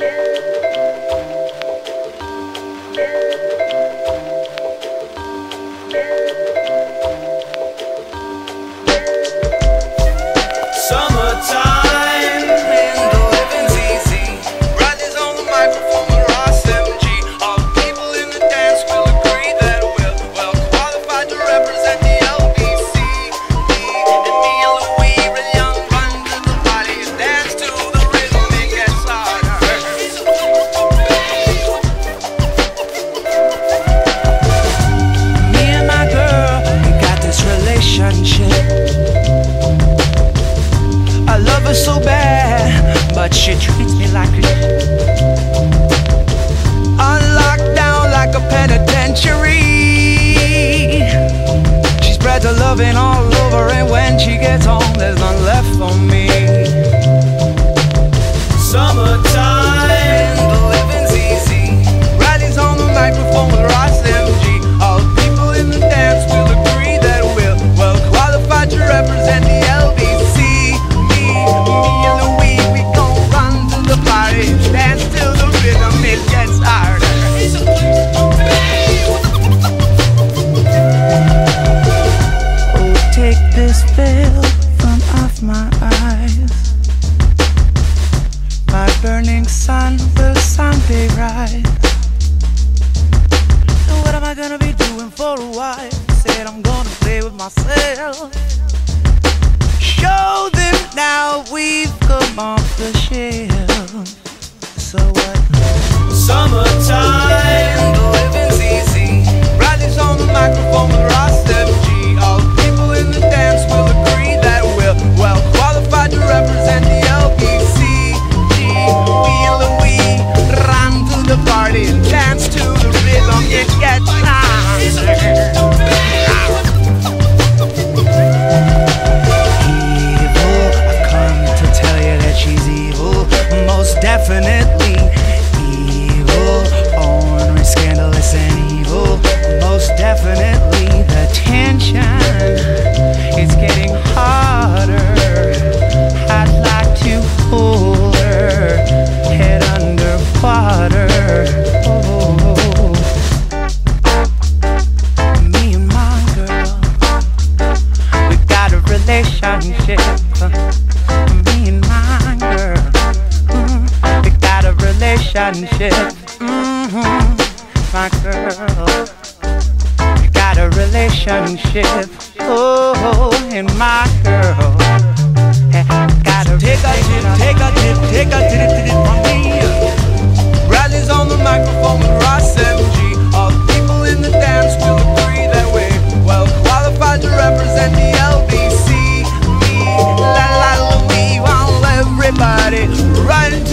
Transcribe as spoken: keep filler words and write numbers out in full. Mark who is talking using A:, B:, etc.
A: I love her so bad, but she treats me like a unlocked down like a penitentiary. She spreads her loving all over, and when she gets home, there's none left for me. Summertime, the living's easy. Riley's on the microphone with Ross M G. All the people in the dance will agree that we're well qualified to represent the L B C. Me, me and Louie, we gon' run to the party, dance till the rhythm it gets harder. Oh, take this veil from off my eyes. My burning sun will someday rise. So what am I gonna be doing for a while? Said I'm gonna play with myself. Show them now we've come off the shelf. So what? Summertime, the living's easy. Riley's on the microphone with Ross M G. All the people in the dance will agree that we're well qualified to represent the L B C. We and Louie run to the party and dance to the rhythm. It gets harder. Evil, I've come to tell you that she's evil. Most definitely evil. Ornery, scandalous, and evil. Most definitely the tension is getting harder. I'd like to hold her head underwater. Oh, me and my girl, we got a relationship. Me and my girl, mm, we got a relationship. Mm-hmm. My girl, we got a relationship. Oh, and my girl, gotta take a tip, take a tip, take a tip, tip from me. Riley's on the microphone with Ross M G. All the people in the dance will agree that we're well qualified to represent the L B C. Me, la la Louie, while everybody run